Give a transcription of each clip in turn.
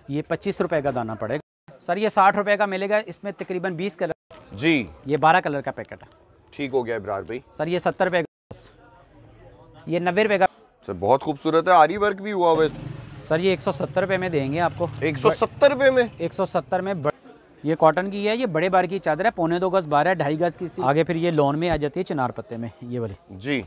ये 25 रुपए का दाना पड़ेगा सर। ये 60 रुपए का मिलेगा, इसमें तकरीबन 20 कलर जी। ये 12 कलर का पैकेट है। ठीक हो गया इब्रार भाई। सर ये 70 रुपए का, ये 90 रुपए का सर बहुत खूबसूरत है, आरी वर्क भी हुआ हुआ है सर। ये 170 रुपए में देंगे आपको। 170 रुपए में? 170 में ये कॉटन की है, ये बड़े बार की चादर है, 1.25 गज बार है, 2.5 गज की सी। आगे फिर ये लॉन में आ जाती है चिनार पत्ते में, ये वाली जी।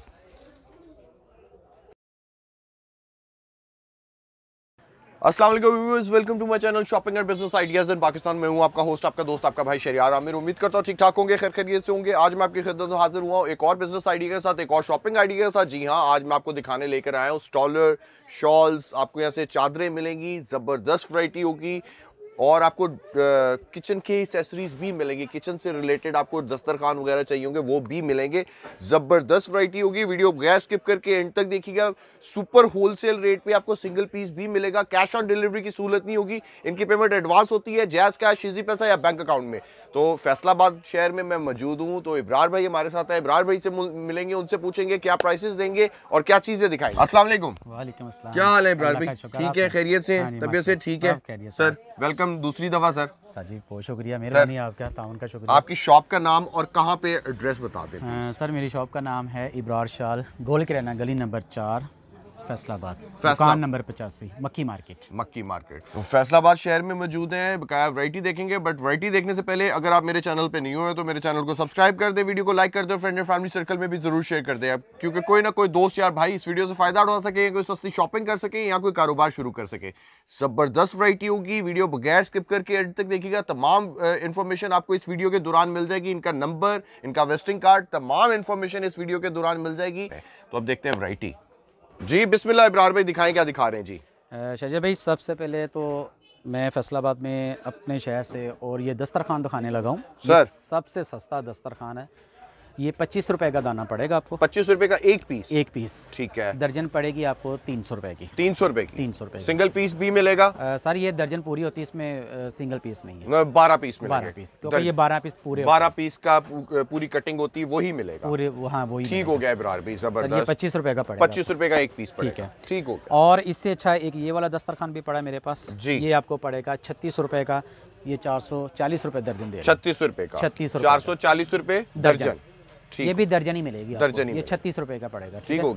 अस्सलाम वालेकुम viewers, welcome to my channel shopping and business ideas in Pakistan. मैं हूं आपका होस्ट, आपका दोस्त, आपका भाई शरियार आमिर। उम्मीद करता हूं ठीक ठाक होंगे, खैर खैरियत से होंगे। आज मैं आपकी खिदमत में हाजिर हुआ हूं एक और बिजनेस आइडिया के साथ, एक और शॉपिंग आइडिया के साथ। जी हां, आज मैं आपको दिखाने लेकर आया हूं स्टॉलर, शॉल्स। आपको यहाँ से चादरें मिलेंगी, जबरदस्त वैरायटी होगी और आपको किचन के एक्सेसरीज भी मिलेंगी। किचन से रिलेटेड आपको दस्तरखान वगैरह चाहिए होंगे, वो भी मिलेंगे। ज़बरदस्त वैरायटी होगी। वीडियो बगैर स्किप करके एंड तक देखिएगा। सुपर होलसेल रेट पे आपको सिंगल पीस भी मिलेगा। कैश ऑन डिलीवरी की सहूलत नहीं होगी, इनकी पेमेंट एडवांस होती है, जैज़ कैश, इजी पैसा या बैंक अकाउंट में। तो फैसलाबाद शहर में मैं मौजूद हूँ, तो इब्रार भाई हमारे साथ है। इब्रार भाई से मिलेंगे, उनसे पूछेंगे क्या प्राइसेस देंगे और क्या चीज़ें दिखाएंगे। अस्सलाम वालेकुम। वालेकुम अस्सलाम। क्या हाल है इब्रार भाई? ठीक है, खैरियत से, तबीयत से ठीक है सर? वेलकम दूसरी दफा सर जी, बहुत शुक्रिया, मेहरबानी आपका, ताउन का शुक्रिया। आपकी शॉप का नाम और कहाँ पे एड्रेस बता दें। सर मेरी शॉप का नाम है इब्रार शाल, गोल किराना गली नंबर 4, फैसलाबाद, दुकान नंबर 85, मक्की मार्केट। मक्की मार्केट तो फैसलाबाद शहर में मौजूद है। बकाया वैरायटी देखेंगे, बट वैरायटी देखने से पहले अगर आप मेरे चैनल पे नहीं हुए तो मेरे चैनल को सब्सक्राइब कर दे, वीडियो को लाइक कर दे और फ्रेंड एंड फैमिली सर्कल में भी जरूर शेयर कर दे, क्योंकि कोई ना कोई दोस्त यार भाई इस वीडियो से फायदा उठा सके, कोई सस्ती शॉपिंग कर सके या कोई कारोबार शुरू कर सके। जबरदस्त वैरायटी होगी, वीडियो बगैर स्किप करके एंड तक देखिएगा। तमाम इंफॉर्मेशन आपको इस वीडियो के दौरान मिल जाएगी। इनका नंबर, इनका विजिटिंग कार्ड, तमाम इंफॉर्मेशन इस वीडियो के दौरान मिल जाएगी। तो अब देखते हैं वैरायटी। जी बिस्मिल्लाह, इब्रार भाई दिखाएं क्या दिखा रहे हैं जी। शाहजहां भाई, सबसे पहले तो मैं फैसलाबाद में अपने शहर से और ये दस्तरखान दिखाने लगा हूँ। सर सबसे सस्ता दस्तरखान है, ये 25 रुपए का दाना पड़ेगा आपको। 25 रुपए का एक पीस? एक पीस, ठीक है। दर्जन पड़ेगी आपको 300 रुपए की। 300 रुपए की? 300 रुपए। सिंगल पीस भी मिलेगा? सर ये दर्जन पूरी होती है, इसमें सिंगल पीस नहीं है। 12 पीस मिलेंगे? 12 पीस, क्योंकि ये 12 पीस पूरे 12 पीस का पूरी कटिंग होती है, वही मिलेगा पूरे। हाँ वही। ठीक हो गया इब्रार भाई, जबरदस्त। ये 25 रुपए का पड़ेगा। 25 रुपए का एक पीस पड़ेगा, ठीक है, ठीक हो गया। और इससे अच्छा एक ये वाला दस्तरखान भी पड़ा है मेरे पास जी। ये आपको पड़ेगा 36 रुपए का, ये 440 रुपए दर्जन दे। 36 रुपए का? 36, 440 रुपए दर्जन। ये भी दर्जन ही मिलेगी दर्जन ही, ये 36 रुपए का पड़ेगा। ठीक हो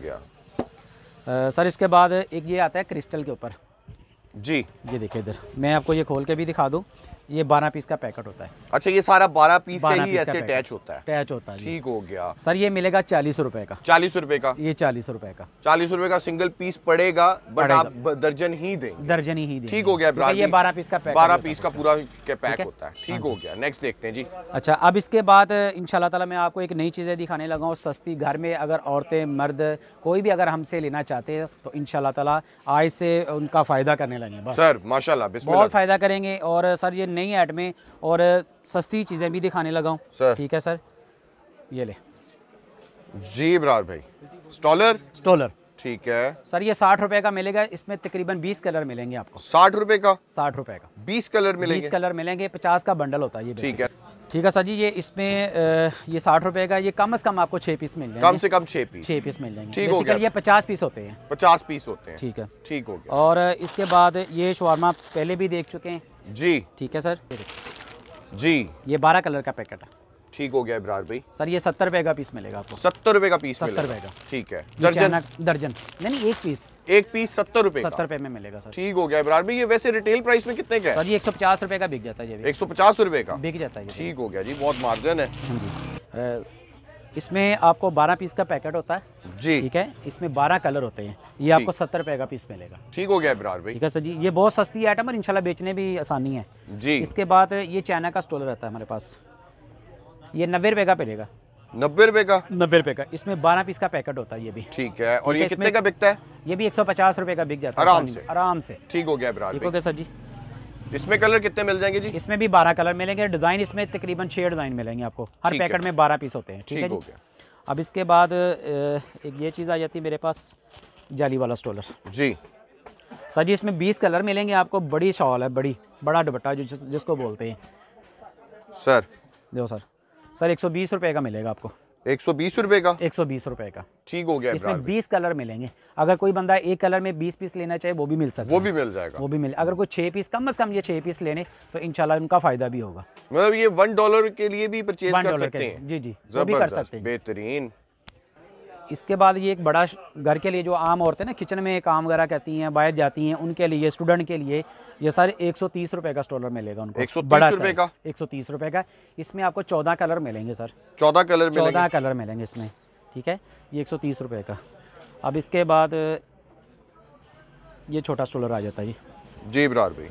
गया। सर इसके बाद एक ये आता है क्रिस्टल के ऊपर जी। ये देखिए इधर, मैं आपको ये खोल के भी दिखा दूं। ये 12 पीस का पैकेट होता है। अच्छा, ये सारा 12 पीस का ही ऐसे अटैच होता है? अटैच होता है, ठीक हो गया। सर ये मिलेगा 40 रुपए का। 40 रुपए का? ये 40 रुपए का। 40 रुपए का सिंगल पीस पड़ेगा, बट आप दर्जन ही देंगे? दर्जन ही देंगे। ठीक हो गया। ये 12 पीस का पैक, 12 पीस का पूरा पैक होता है। ठीक हो गया। नेक्स्ट देखते हैं जी। अच्छा, अब इसके बाद इंशाल्लाह ताला मैं आपको एक नई चीज़ें दिखाने लगा हूँ सस्ती। घर में अगर औरतें मर्द कोई भी अगर हमसे लेना चाहते हैं तो इंशाल्लाह ताला आज से उनका फ़ायदा करने लगे। बस सर माशाल्लाह, बिस्मिल्लाह, बहुत फ़ायदा करेंगे। और सर ये नई ऐड में और सस्ती चीज़ें भी दिखाने लगा हूँ सर। ठीक है सर, ये ले जी इब्रार भाई। स्टॉलर ठीक है सर, ये 60 रुपए का मिलेगा, इसमें तकरीबन 20 कलर मिलेंगे आपको। 60 रुपए का? 60 रुपए का 20 कलर मिलेंगे? 20 कलर मिलेंगे, 50 का बंडल होता है ये। ठीक है, ठीक है सर जी। ये इसमें ये 60 रुपए का, ये कम से कम आपको 6 पीस मिल जाएंगे। कम से कम 6 पीस मिल जाएंगे। ठीक हो गया। ये 50 पीस होते हैं। 50 पीस होते हैं, ठीक है, ठीक हो गया। और इसके बाद ये शवारमा पहले भी देख चुके हैं जी। ठीक है सर जी, ये 12 कलर का पैकेट है। ठीक हो गया इब्रार भाई। सर ये 70 रुपए का पीस मिलेगा आपको। 70 रुपए का पीस? 70 रुपए का, ठीक है। दर्जन नहीं, एक पीस 70 रुपए। 70 रुपए में मिलेगा सर। ठीक हो गया इब्रार भाई। ये वैसे रिटेल प्राइस में कितने का है? सर ये 150 रुपए का बिक जाता है। ये 150 रुपए का बिक जाता है। ठीक हो गया जी, बहुत मार्जिन है। इसमें आपको 12 पीस का पैकेट होता है जी। ठीक है, इसमें 12 कलर होते हैं। ये आपको 70 रुपए का पीस मिलेगा। ठीक हो गया इब्रार भाई। ठीक है सर जी, ये बहुत सस्ती आइटम है, इंशाल्लाह बेचने भी आसानी है जी। इसके बाद ये चाइना का स्टॉलर रहता है हमारे पास, ये 90 रुपए का पड़ेगा। 90 रुपए का? 90 रुपए का। इसमें 12 पीस का पैकेट होता है ये भी। ठीक है। और ये कितने का बिकता है? ये भी 150 रुपए का बिक जाता है आराम से। ठीक हो गया इब्रार भाई। ठीक हो गया सर जी। इसमें कलर कितने मिल जाएंगे जी? इसमें भी 12 कलर मिलेंगे। डिजाइन इसमें तकरीबन 6 डिजाइन मिलेंगे आपको। हर पैकेट में 12 पीस होते हैं। ठीक हो गया। अब इसके बाद एक ये चीज़ आ जाती है मेरे पास, जाली वाला स्टॉलर जी। सर जी इसमें 20 कलर मिलेंगे आपको। बड़ी शॉल है, बड़ा दुपट्टा जिसको बोलते हैं सर। देखो सर 120 रुपए का मिलेगा आपको। 120 रुपए का, 120 रुपए का। ठीक हो गया। इसमें 20 कलर मिलेंगे। अगर कोई बंदा एक कलर में 20 पीस लेना चाहे वो भी मिल सकता है, वो भी मिल जाएगा, वो भी मिल। अगर कोई 6 पीस, कम से कम ये 6 पीस लेने तो इंशाल्लाह उनका फायदा भी होगा। मतलब ये $1 के लिए भी परचेज कर सकते हैं। जी जी, वो भी कर सकते हैं, बेहतरीन। इसके बाद ये एक बड़ा घर के लिए, जो आम औरतें ना किचन में काम वगैरह करती हैं, बाहर जाती हैं, उनके लिए, स्टूडेंट के लिए ये सारे 130 रुपए का स्टॉलर मिलेगा उनको। 130 रुपए का, 130 रुपए का। इसमें आपको 14 कलर मिलेंगे सर, 14 कलर 14 कलर मिलेंगे इसमें, ठीक है। ये 130 रुपए का। अब इसके बाद ये छोटा स्टॉलर आ जाता है जी इब्रार भाई,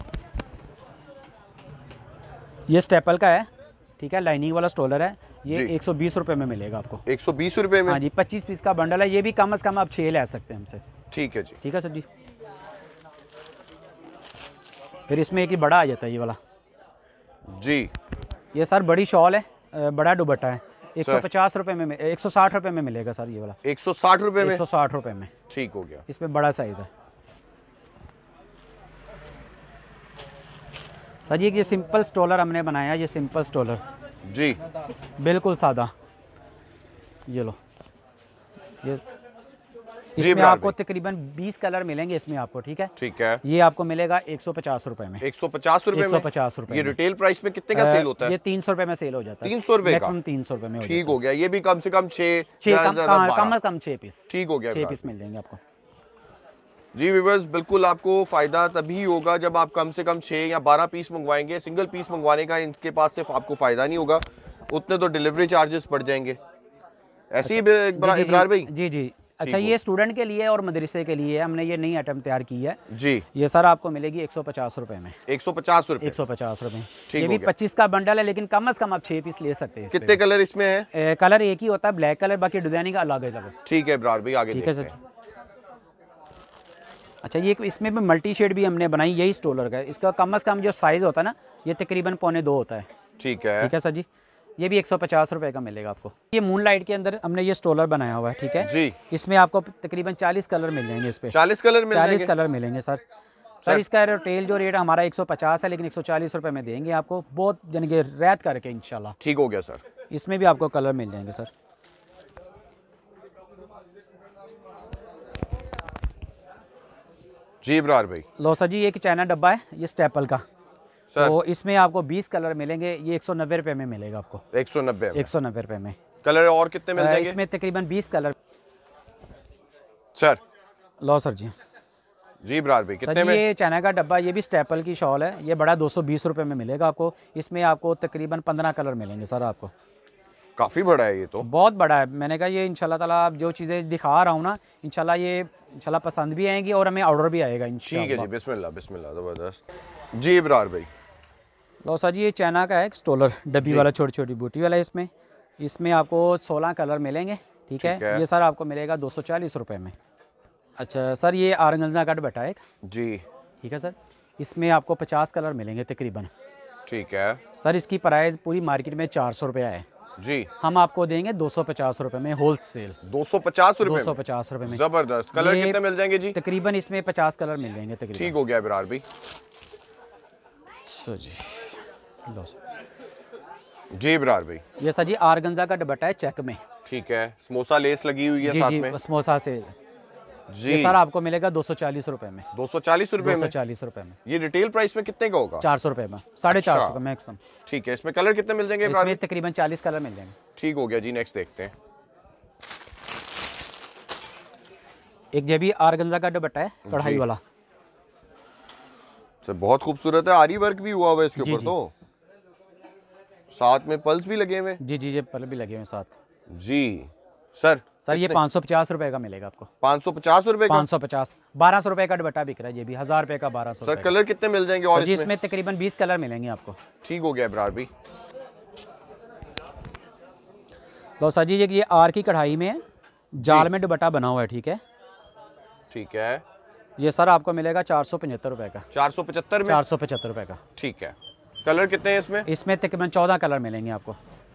ये स्टेपल का है, ठीक है, लाइनिंग वाला स्टॉलर है। ये 120 रुपए में मिलेगा आपको। 120 रुपए में? हाँ जी, 25 पीस का बंडल है। ये भी कम से कम आप 6 ले सकते हैं हमसे। ठीक है जी, ठीक है सर जी। फिर इसमें एक ही बड़ा आ जाता है ये वाला जी। ये सर बड़ी शॉल है, बड़ा दुपट्टा है। 150 रुपए में, 160 रुपए में मिलेगा सर ये वाला। 160 रुपए में? 160 रुपए में, ठीक हो गया। इसमें बड़ा साइज है सर। ये सिंपल स्टॉलर हमने बनाया, ये सिंपल स्टॉलर जी, बिल्कुल सादा। ये लो, ये इसमें आपको तकरीबन 20 कलर मिलेंगे इसमें आपको, ठीक है। ठीक है। ये आपको मिलेगा 150 रुपए में। 150 रुपए में? 150 रुपए। ये रिटेल प्राइस में कितने का सेल होता है? ये 300 रुपए में सेल हो जाता है। 300 रुपए का? मैक्सिमम 300 रुपए में। ठीक हो गया। ये भी कम से कम 6 कम 6 पीस। ठीक हो गया, 6 पीस मिल जाएंगे आपको। जी व्यूअर्स, बिल्कुल आपको फ़ायदा तभी होगा जब आप कम से कम 6 या 12 पीस मंगवाएंगे। सिंगल पीस मंगवाने का इनके पास सिर्फ आपको फ़ायदा नहीं होगा, उतने तो डिलीवरी चार्जेस पड़ जाएंगे। ऐसे ही इब्रार भाई? जी जी। अच्छा, ये स्टूडेंट के लिए और मदरसे के लिए हमने ये नई आइटम तैयार की है जी। ये सर आपको मिलेगी 150 रुपए में। 150 रुपए? 150 रुपए। ठीक ये भी 25 का बंडल है, लेकिन कम से कम आप 6 पीस ले सकते हैं। कितने कलर इसमें है? कलर एक ही होता है, ब्लैक कलर, बाकी डिजाइनिंग अलग अलग। ठीक है इब्रार भाई, आगे ठीक है सर। अच्छा, ये इसमें भी मल्टी शेड भी हमने बनाई, यही स्टॉलर का है। इसका कम से कम जो साइज होता है ना, ये तकरीबन 1.25 होता है। ठीक है। ठीक है सर जी। ये भी 150 रुपए का मिलेगा आपको। ये मून लाइट के अंदर हमने ये स्टॉलर बनाया हुआ है, ठीक है जी। इसमें आपको तकरीबन 40 कलर मिल जाएंगे इस पे। 40 कलर मिल जाएंगे? 40 कलर मिलेंगे सर। सर इसका रिटेल जो रेट हमारा 150 है, लेकिन 140 रुपए में देंगे आपको, बहुत यानी कि रैत करके इंशाल्लाह। ठीक हो गया सर। इसमें भी आपको कलर मिल जाएंगे सर। जी इब्रार भाई। लो सर जी, एक चाइना डब्बा है ये स्टेपल का, तो इसमें आपको 20 कलर मिलेंगे। ये 190 रुपए में मिलेगा आपको। 190 रुपए में। कलर और कितने मिल जाएंगे? इसमें तकरीबन 20 कलर सर। लो सर जी। जी इब्रार भाई, कितने सर में? ये चाइना का डब्बा, ये भी स्टेपल की शॉल है, ये बड़ा 220 रुपए में मिलेगा आपको। इसमें आपको तकरीबन 15 कलर मिलेंगे सर आपको। काफ़ी बड़ा है ये तो। बहुत बड़ा है। मैंने कहा ये इंशाल्लाह ताला आप जो चीज़ें दिखा रहा हूँ ना, इंशाल्लाह ये इंशाल्लाह पसंद भी आएंगी और हमें ऑर्डर भी आएगा इंशाल्लाह। ठीक है जी, बिस्मिल्लाह बिस्मिल्लाह, ज़बरदस्त। जी इब्रार भाई। लो सर जी, ये चाइना का है स्टॉलर, डब्बी वाला, छोटी छोटी बूटी वाला। इसमें आपको 16 कलर मिलेंगे, ठीक है। ये सर आपको मिलेगा 240 रुपए में। अच्छा सर, ये ऑर्गेन्जा का दुपट्टा है एक जी, ठीक है सर। इसमें आपको 50 कलर मिलेंगे तकरीबन। ठीक है सर। इसकी प्राइस पूरी मार्केट में 400 रुपया है जी, हम आपको देंगे 250 रुपए में होलसेल। 250 रुपए? 250 रुपए में। जबरदस्त। कलर कितने मिल जाएंगे जी? तकरीबन इसमें 50 कलर मिल जाएंगे तकरीबन। ठीक हो गया इब्रार भाई। अच्छा जी, लो सर। जी इब्रार भाई। ये सर जी ऑर्गेन्जा का दुपट्टा है चेक में, ठीक है। समोसा लेस लगी हुई है जी साथ जी, में? समोसा से जी। ये सर आपको मिलेगा 240 रुपए में। 240 रुपए में? 240 रुपए में। ये रिटेल प्राइस में कितने का होगा? 400 रुपए में, 450 का मैक्सिमम। ठीक है। इसमें कलर कितने मिल जाएंगे? इसमें तकरीबन 40 कलर मिल जाएंगे। ठीक हो गया जी, नेक्स्ट देखते हैं। एक ये भी ऑर्गेन्जा का दुपट्टा है कढ़ाई वाला, सर बहुत खूबसूरत है। आरी वर्क भी हुआ हुआ है इसके ऊपर, तो साथ में पल्स भी लगे हुए। जी जी, ये पल भी लगे हुए साथ। जी सर। सर ये 550 रुपए का मिलेगा आपको। 550 रुपए का? 550। 1200 रुपए का दुपट्टा बिक रहा है ये भी, 1000 रुपए का 1200। सर कलर कितने मिल जाएंगे? और इसमें तकरीबन 20 कलर मिलेंगे आपको। ठीक हो गया इब्रार भाई। लो सर जी, ये आर की कढ़ाई में जाल में दुपट्टा बना हुआ है, ठीक है। ठीक है। ये सर आपको मिलेगा 475 रुपए का। 475 में? 475 रुपए का। ठीक है। कलर कितने हैं इसमें? इसमें तकरीबन 14 कलर मिलेंगे आपको।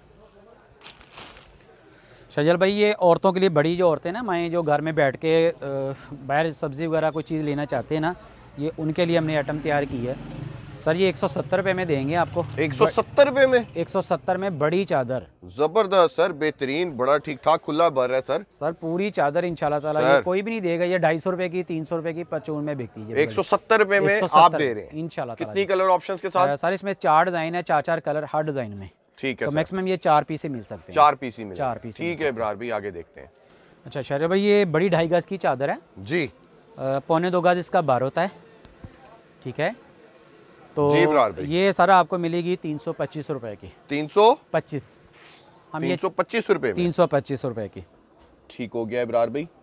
शजल भाई, ये औरतों के लिए, बड़ी जो औरतें ना माएँ, जो घर में बैठ के बाहर सब्ज़ी वगैरह कोई चीज़ लेना चाहते हैं ना, ये उनके लिए हमने आइटम तैयार की है। सर ये 170 रुपए में देंगे आपको। 170 रुपए में? 170 में बड़ी चादर। जबरदस्त सर, बेहतरीन, बड़ा ठीक ठाक खुला भर है सर। सर पूरी चादर इंशाल्लाह ताला, ये कोई भी नहीं देगा। ये 250 रुपए की, 300 रुपए की परचून में बिकती है। 170 रुपए में आप दे रहे हैं इंशाल्लाह। कितनी कलर ऑप्शंस के साथ? सर इसमें 4 डिजाइन है, 4 कलर हर डिजाइन में। ठीक है, तो मैक्सिमम ये 4 पीस ही मिल सकते हैं। 4 पीस ही मिल, 4 पीस। ठीक है इब्रार भाई, आगे देखते हैं। अच्छा शहर भाई, ये बड़ी 2.5 गज की चादर है जी। 1.25 गज इसका बार होता है, ठीक है। तो ये सारा आपको मिलेगी 325 रुपए की। 325? हम 325 रुपए? 325 रुपए की। ठीक हो गया इब्रार भाई,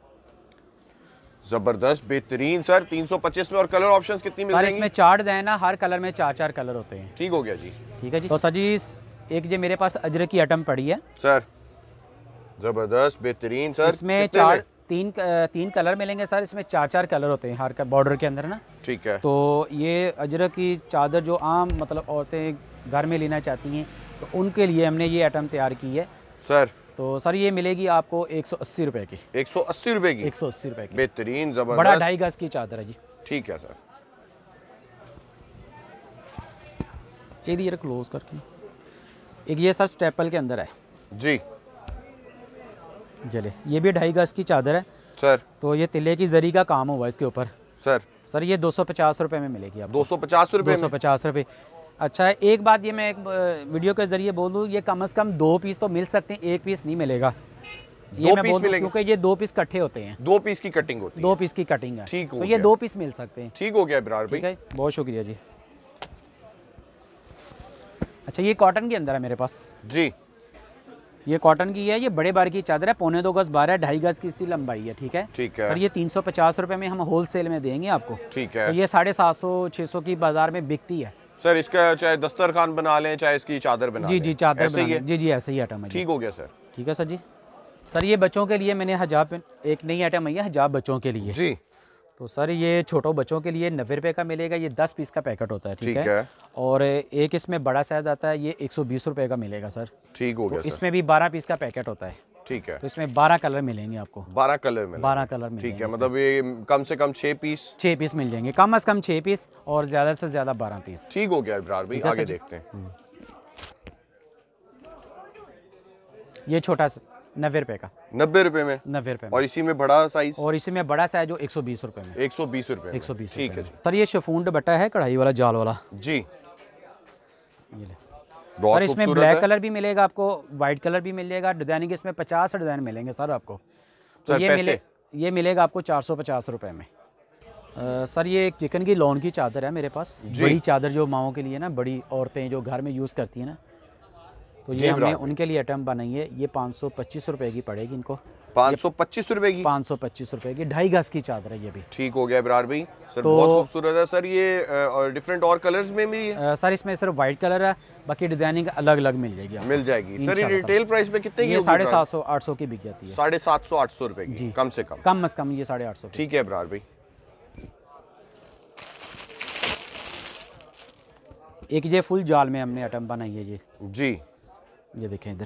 जबरदस्त बेहतरीन सर। 325 में। और कलर ऑप्शंस कितनी मिलेंगी? सर इसमें 4 डिजाइन है, हर कलर में 4 कलर होते हैं। ठीक हो गया जी। ठीक है जी। तो सर जी एक जो मेरे पास अजरक की आइटम पड़ी है सर, जबरदस्त बेहतरीन सर। इसमें 3 कलर मिलेंगे सर। इसमें 4 कलर होते हैं हर बॉर्डर के अंदर ना। ठीक है। तो ये अजरक की चादर जो आम मतलब औरतें घर में लेना चाहती हैं, तो उनके लिए हमने ये आइटम तैयार की है सर। तो सर ये मिलेगी आपको 180 रुपए की। 180 रुपए की? 180 रुपए की। बेहतरीन, जबरदस्त, बड़ा 2.5 गज की चादर है जी। ठीक है सर। एरिया क्लोज करके। एक ये सर स्टेपल के अंदर है जी। जले, ये भी 2.5 गज की चादर है सर। तो ये तिले की जरी का काम हुआ है इसके ऊपर सर। ये 250 रुपए में मिलेगी आपको। 250 रुपए? 250 रुपए। अच्छा एक बात ये मैं एक वीडियो के जरिए बोल दूँ, ये कम से कम 2 पीस तो मिल सकते हैं, 1 पीस नहीं मिलेगा। ये मैं बोल दूँ क्योंकि ये 2 पीस इकट्ठे होते हैं। 2 पीस की कटिंग होती है? 2 पीस की कटिंग है। ठीक हो तो ये 2 पीस मिल सकते हैं। ठीक हो गया इब्रार भाई, ठीक है, बहुत शुक्रिया जी। अच्छा ये कॉटन के अंदर है मेरे पास जी। ये कॉटन की है, ये बड़े बार की चादर है, 1.25 गज बार है, 2.5 गज की इसकी लंबाई है। ठीक है। ठीक है सर ये 350 रुपए में हम होलसेल में देंगे आपको। ठीक है। तो ये 750-600 की बाजार में बिकती है सर। इसका चाहे दस्तरखान बना लें, चाहे इसकी चादर बना लें। जी चादर बना लें। जी ऐसे ही आइटम है। ठीक हो गया सर। ठीक है सर जी। सर ये बच्चों के लिए मैंने हिजाब, एक नई आइटम आई है हिजाब बच्चों के लिए जी। तो सर ये छोटो बच्चों के लिए 90 रुपए का मिलेगा। ये 10 पीस का पैकेट होता है। ठीक है। और एक इसमें बड़ा साइज आता है, ये 120 रुपए का मिलेगा सर। ठीक हो गया। तो इसमें भी 12 पीस का पैकेट होता है। ठीक है। तो इसमें 12 कलर मिलेंगे आपको। 12 कलर मिलेंगे? 12 कलर मिलेंगे। ठीक है, मतलब ये कम से कम 6 पीस मिल जाएंगे, कम से कम 6 पीस और ज्यादा से ज्यादा 12 पीस। ठीक हो गया इब्रार भाई, आगे देखते हैं। ये छोटा सा 90 रुपए का। 90 रुपए में? 90 रुपए में। और इसी में बड़ा साइज? और इसी में बड़ा साइज जो 120 रुपए में। 120 रुपए? 120। ठीक है। सर ये शिफॉन दुपट्टा है, कढ़ाई वाला, जाल वाला जी। ये ले सर इसमें ब्लैक कलर भी मिलेगा आपको, व्हाइट कलर भी मिलेगा, डिजाइनिंग इसमें 50 डिजाइन मिलेंगे सर आपको। तो ये मिलेगा आपको 450 रुपए में। सर ये एक चिकन की लॉन की चादर है मेरे पास, बड़ी चादर जो माओं के लिए ना, बड़ी औरतें जो घर में यूज़ करती हैं ना, तो ये हमने उनके लिए आइटम बनाई है। ये 525 रुपए की पड़ेगी इनको। 525 रुपए की? 525 रुपए की 2.5 गज की चादर है ये भी। ठीक हो गया इब्रार भाई सर, बहुत खूबसूरत है सर। ये डिफरेंट और कलर्स में भी है? सर इसमें सिर्फ व्हाइट कलर है, बाकी डिजाइनिंग अलग अलग मिल जाएगी आपको। मिल जाएगी सर। ये रिटेल प्राइस में कितने की? 750-800 की बिक जाती है। 750-800 रुपए की? कम से कम? कम से कम ये 850। ठीक है इब्रार भाई। एक ये फुल जाल में हमने आइटम बनाई है ये जी। ये देखें इधर,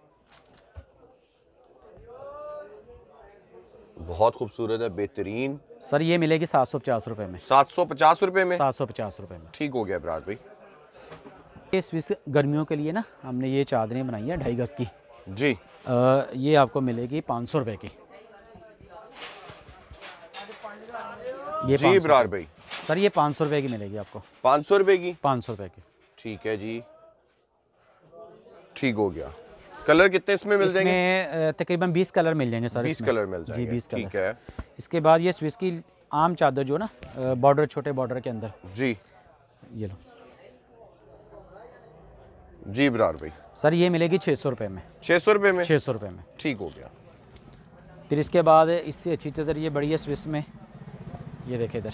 बहुत खूबसूरत है, बेहतरीन। सर ये मिलेगी 750 रुपए में। 750 रुपए में? 750 रुपए में। ठीक हो गया इब्रार भाई। ये स्विस गर्मियों के लिए ना हमने ये चादरें बनाई है 2.5 गज की जी। ये आपको मिलेगी 500 रुपए की। ये जी इब्रार भाई। सर ये 500 रुपए की मिलेगी आपको। 500 रुपए की? 500 रुपए की। ठीक है जी, ठीक हो गया। कलर कितने इसमें मिल जाएंगे? इसमें तकरीबन 20 कलर मिल जाएंगे सर। 20 कलर मिल जाएंगे? जी 20 कलर। ठीक है। इसके बाद ये स्विस की आम चादर जो ना बॉर्डर, छोटे बॉर्डर के अंदर जी, ये लो जी इब्रार भाई। सर ये मिलेगी 600 रुपए में। 600 रुपए में? 600 रुपए में। ठीक हो गया। फिर इसके बाद इससे अच्छी चादर ये बड़ी है स्विस में, ये देखे इधर।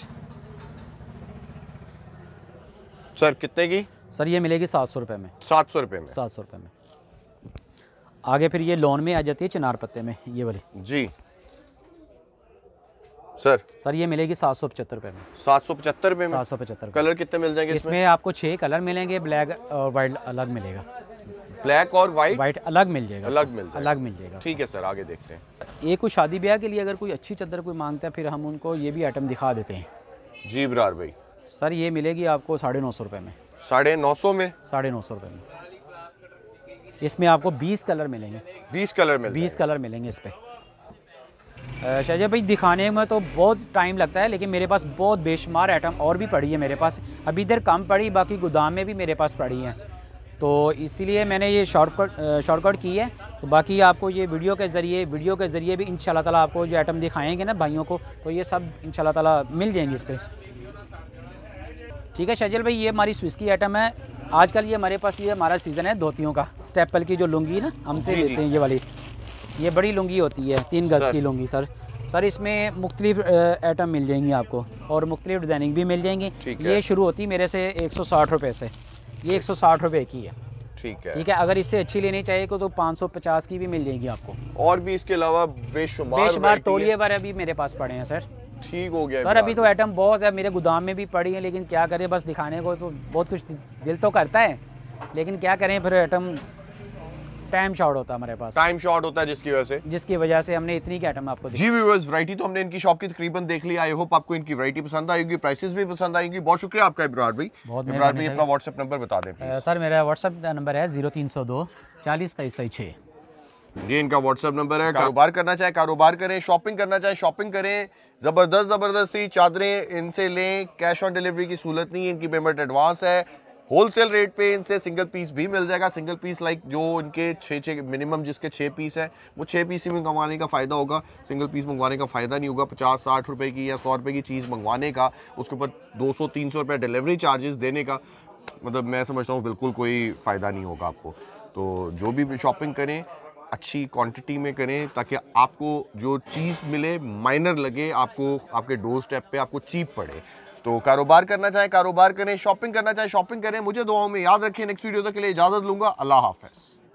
सर कितने की? सर ये मिलेगी 700 रुपए में। 700 रुपए में? 700 रुपए में। आगे फिर ये लॉन में आ जाती है, चिनार पत्ते में, ये वाली जी। सर ये मिलेगी 775 रुपए में। 775 रुपए में? 775। कलर कितने मिल जाएंगे इसमें? आपको 6 कलर मिलेंगे, ब्लैक और वाइट अलग मिलेगा। ब्लैक और वाइट अलग मिल जाएगा। अलग मिल जाएगा। ठीक है सर, आगे देखते हैं। ये कोई शादी ब्याह के लिए अगर कोई अच्छी चादर कोई मांगता है, फिर हम उनको ये भी आइटम दिखा देते हैं। जी इब्रार भाई। सर ये मिलेगी आपको 950 रुपये में। 950 में? 950 रुपये में। इसमें आपको 20 कलर मिलेंगे। 20 कलर मिलेंगे? 20 कलर मिलेंगे इस पर। शाहजहां भाई दिखाने में तो बहुत टाइम लगता है, लेकिन मेरे पास बहुत बेशुमार आइटम और भी पड़ी है मेरे पास। अभी इधर कम पड़ी, बाकी गोदाम में भी मेरे पास पड़ी हैं, तो इसीलिए मैंने ये शॉर्टकट की है। तो बाकी आपको ये वीडियो के ज़रिए भी इंशाल्लाह ताला आपको जो आइटम दिखाएंगे ना भाइयों को, तो ये सब इंशाल्लाह ताला मिल जाएंगे इस पर। ठीक है शाहजहां भाई, ये हमारी स्विस की आइटम है। आजकल ये हमारे पास ये हमारा सीज़न है धोतियों का। स्टेपल की जो लुंगी ना हमसे लेते हैं, ये वाली, ये बड़ी लुंगी होती है 3 गज़ की लुंगी सर इसमें मुख्तलिफ आइटम मिल जाएंगी आपको और मुख्तलिफ डिज़ाइनिंग भी मिल जाएंगी। ये शुरू होती है मेरे से 160 रुपये से, ये 160 रुपये की है। ठीक है, अगर इससे अच्छी लेनी चाहिए तो 550 की भी मिल जाएगी आपको। और भी इसके अलावा बेशुमार तौलिए वाले भी मेरे पास पड़े हैं सर। ठीक हो गया सर, अभी तो आइटम बहुत है, मेरे गोदाम में भी पड़ी है, लेकिन क्या करें, बस दिखाने को तो बहुत कुछ दिल तो करता है, लेकिन क्या करें, फिर आइटम टाइम शॉर्ट होता है हमारे पास, टाइम शॉर्ट होता है, जिसकी वजह से हमने इतनी की आइटम आपको दी। जी व्यूअर्स, वैरायटी तो हमने इनकी शॉप की तकरीबन देख ली। आई होप आपको इनकी वैरायटी पसंद आएगी, प्राइसेस भी पसंद आएंगी। बहुत शुक्रिया आपका इब्रार भाई। इब्रार भाई अपना व्हाट्सएप नंबर बता दें सर। मेरा व्हाट्सएप नंबर है 0302 40 23 6। ये इनका व्हाट्सएप नंबर है। कारोबार करना चाहे कारोबार करें, शॉपिंग करना चाहे शॉपिंग करें। जबरदस्ती चादरें इनसे लें, कैश ऑन डिलीवरी की सहूलत नहीं है, इनकी पेमेंट एडवांस है। होलसेल रेट पे इनसे सिंगल पीस भी मिल जाएगा। सिंगल पीस लाइक जो इनके 6 मिनिमम जिसके 6 पीस है, वो 6 पीस ही में मंगवाने का फ़ायदा होगा। सिंगल पीस मंगवाने का फ़ायदा नहीं होगा। 50-60 रुपए की या 100 रुपए की चीज़ मंगवाने का, उसके ऊपर 200-300 रुपये डिलीवरी चार्जेस देने का, मतलब मैं समझता हूँ बिल्कुल कोई फ़ायदा नहीं होगा आपको। तो जो भी शॉपिंग करें अच्छी क्वांटिटी में करें, ताकि आपको जो चीज़ मिले माइनर लगे, आपको आपके डोर स्टेप पे आपको चीप पड़े। तो कारोबार करना चाहे कारोबार करें, शॉपिंग करना चाहे शॉपिंग करें। मुझे दुआओं में याद रखें। नेक्स्ट वीडियो तक के लिए इजाज़त लूँगा। अल्लाह हाफ़िज़।